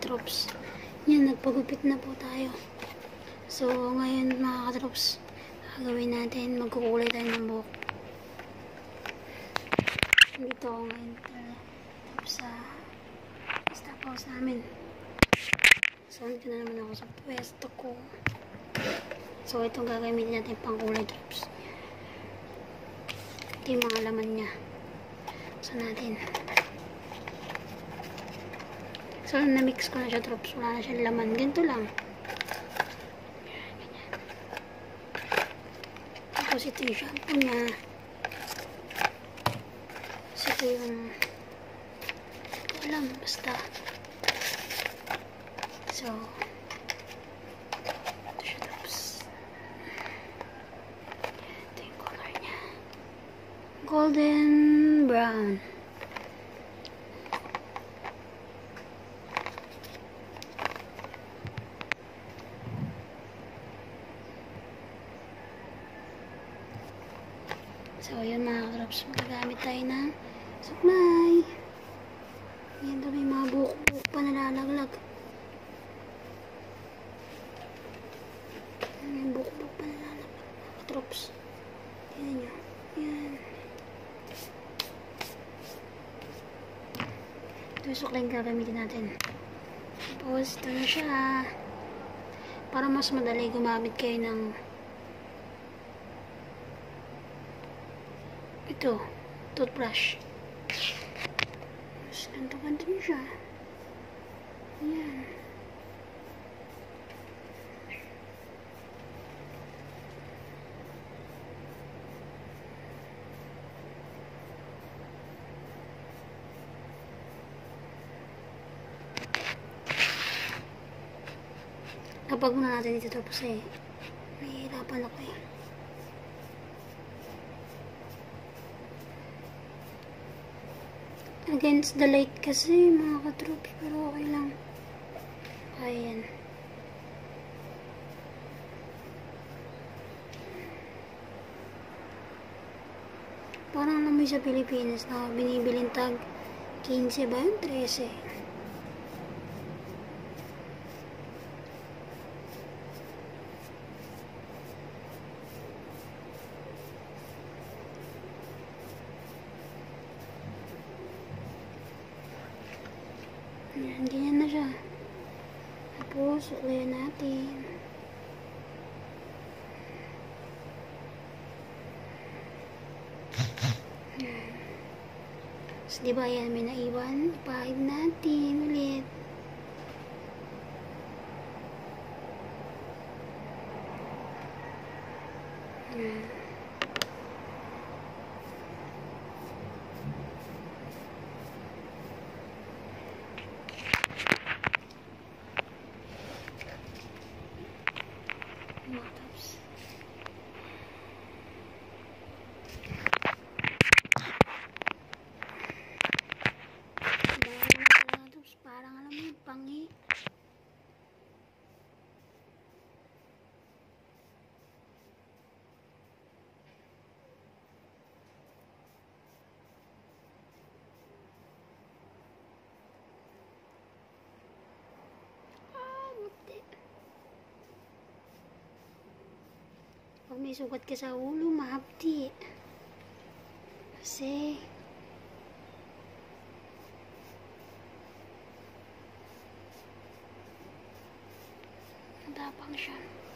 katrops. Yan, nagpagupit na po tayo. So, ngayon mga katrops, gagawin natin, magkukulay tayo ng buhok. Dito ako ngayon sa staff house namin. So, nandito na naman ako sa pwesto ko. So, itong gagamitin natin pang kulay drops. Ito yung mga laman niya. So, natin. So, na-mix ko na siya drops. Wala na siya laman. Ganito lang. Tapos, ito yung shampoo niya. Tapos, ito yung alam, basta. So, ito siya drops. Ito yung color niya. Golden brown. So, yun mga drops. Magagamit tayo ng supply. Yan daw may mga buhok-buhok pa nalalaglag. May buhok-buhok pa nalalaglag. Drops. Tignan nyo. Yan. Ito yung suklay yung gagamitin natin. Tapos, ito na siya. Para mas madali gumamit kayo ng ito, toothbrush. Tapos, ganto-ganto nyo siya. Ayan. Kapag muna natin ito tapos nahihirapan ako eh. Against the light kasi mga katroops, pero okay lang. Ayan. Parang naman sa Pilipinas na binibiling tag 15 ba yun? 13. Ayan, ganyan na siya. Tapos, ulihan natin. Ayan. Tapos, diba yan, may naiwan. Ipahid natin ulit. Ayan. Tapos parang alam mo yung pangi. Pag may sugat ka sa ulo, mahapdi. Kasi matapang siya.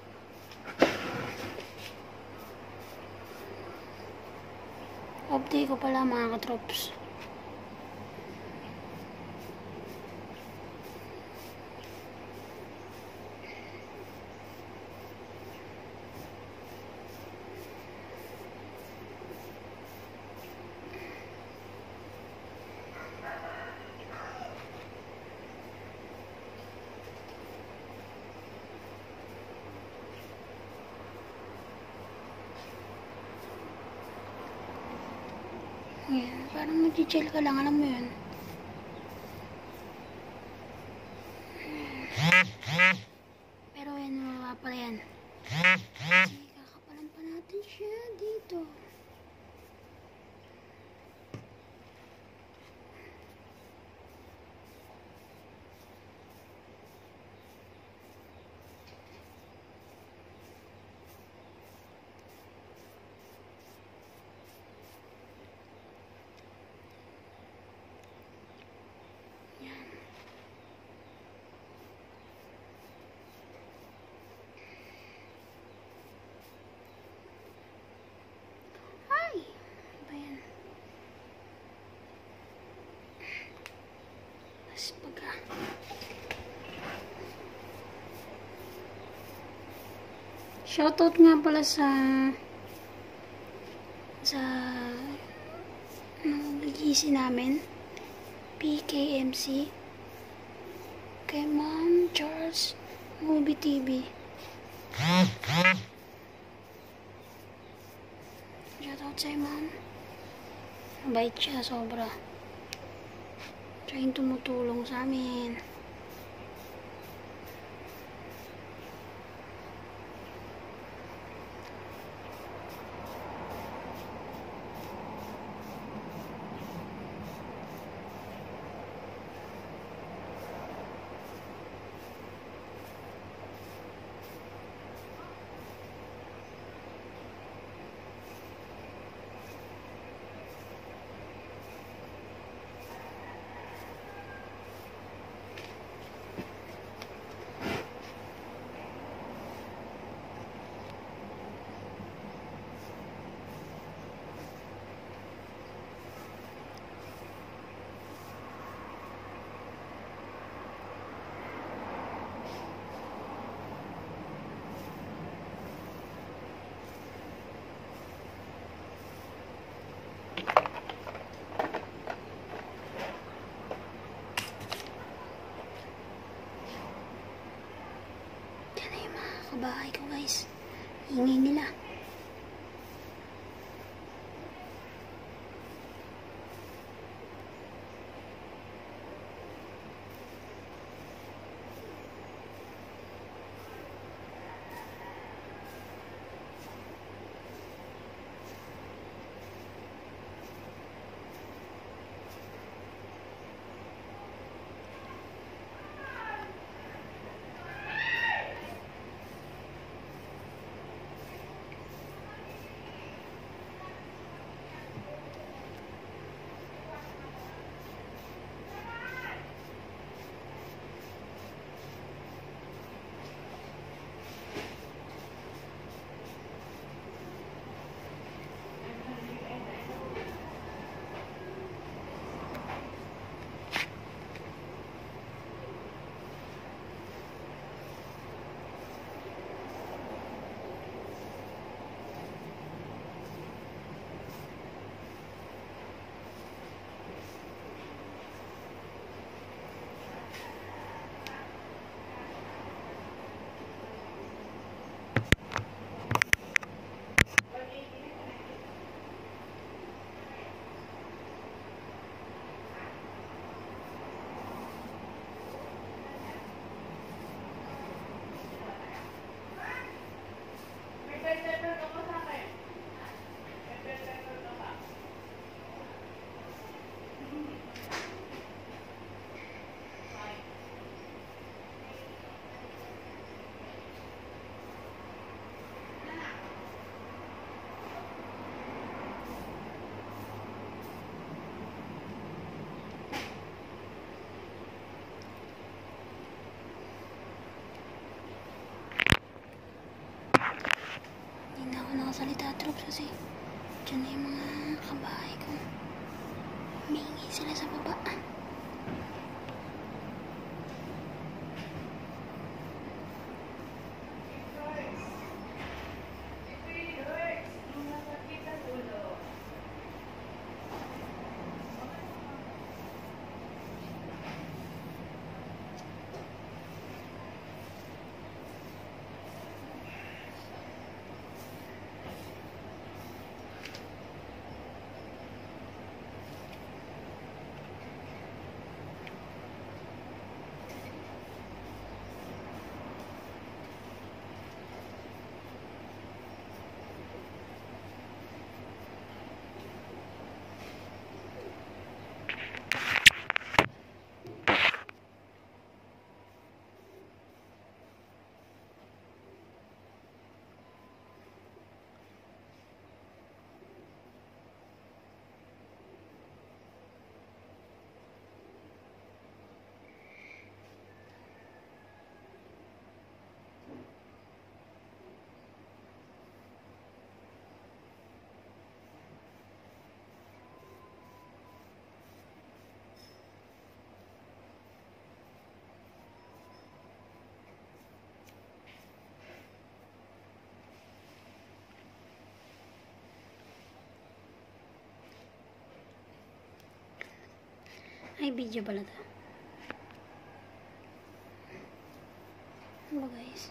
Update ko pala mga katrops. Yan, parang nag-chill ka lang, alam mo yun. Pero yan, mababa pala yan. Kasi kakapalan pa natin siya dito. Shoutout nga pala sa GC namin, PKMC, kay Ma'am Charles Movie TV. Shoutout sa'yo, Ma'am. Mabait siya, sobra. Siya yung tumutulong sa amin. Kabahay ko, guys. Ingay nila. Salita troops kasi dyan na yung mga kabahay ko. Humingi sila sa baba. Ay, video pala to. Ano ba guys?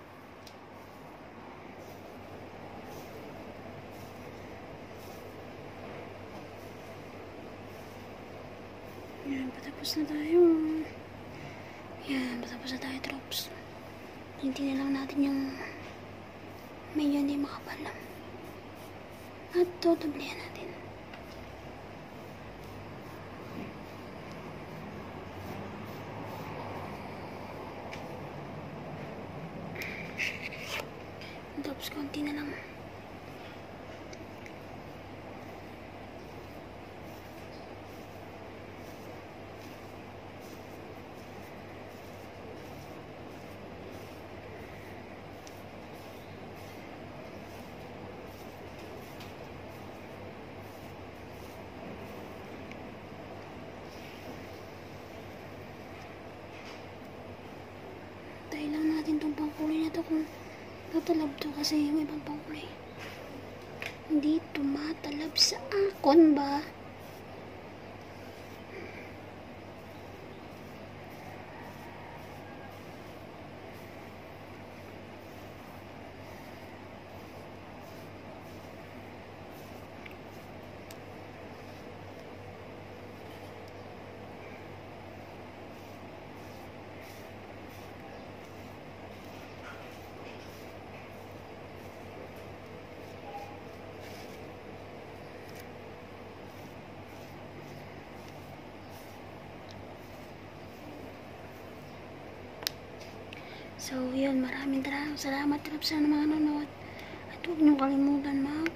Yan, patapos na tayo. Yan, patapos na tayo, troops. Tintin na lang natin yung medyo hindi makapal lang. At tutublihan natin. Tapos konti na lang. Tayo lang natin itong pangkulay na ito kung tatalab to kasi may ibang pangkulay. Hindi tumatalab sa akon ba? So, yun. Maraming salamat sa mga nanonood. At huwag niyong kalimutan